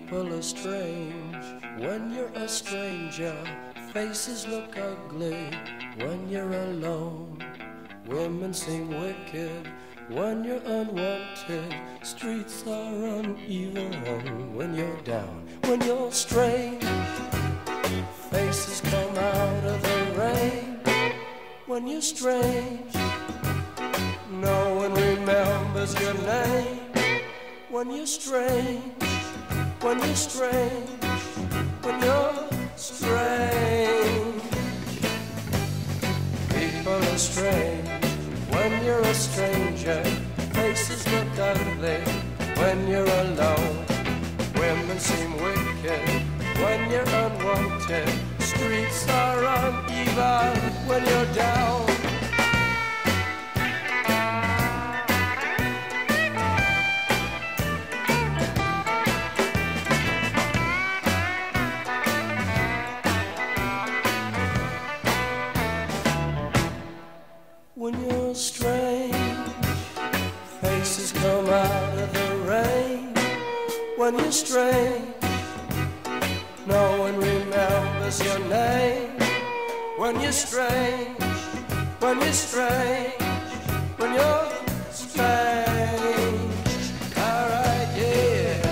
People are strange when you're a stranger. Faces look ugly when you're alone. Women seem wicked when you're unwanted. Streets are uneven when you're down. When you're strange, faces come out of the rain. When you're strange, no one remembers your name. When you're strange, when you're strange, when you're strange. People are strange when you're a stranger. Faces look ugly when you're alone. Women seem wicked when you're unwanted. Streets are uneven when you're down. When you're strange, faces come out of the rain. When you're strange, no one remembers your name. When you're strange, when you're strange, when you're strange. Alright, yeah.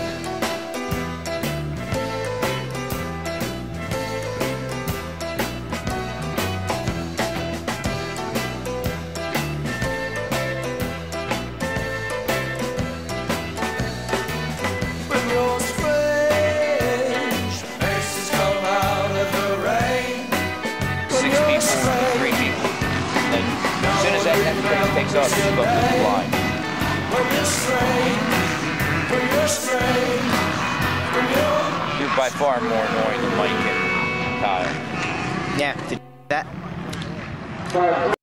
When you're strange, faces come out of the rain. When 6 people, 3 people. Then as soon as that plane takes off, you go through the line. When you're strange, when you're strange, when You're by far more annoying than Mike and Kyle. Yeah, that.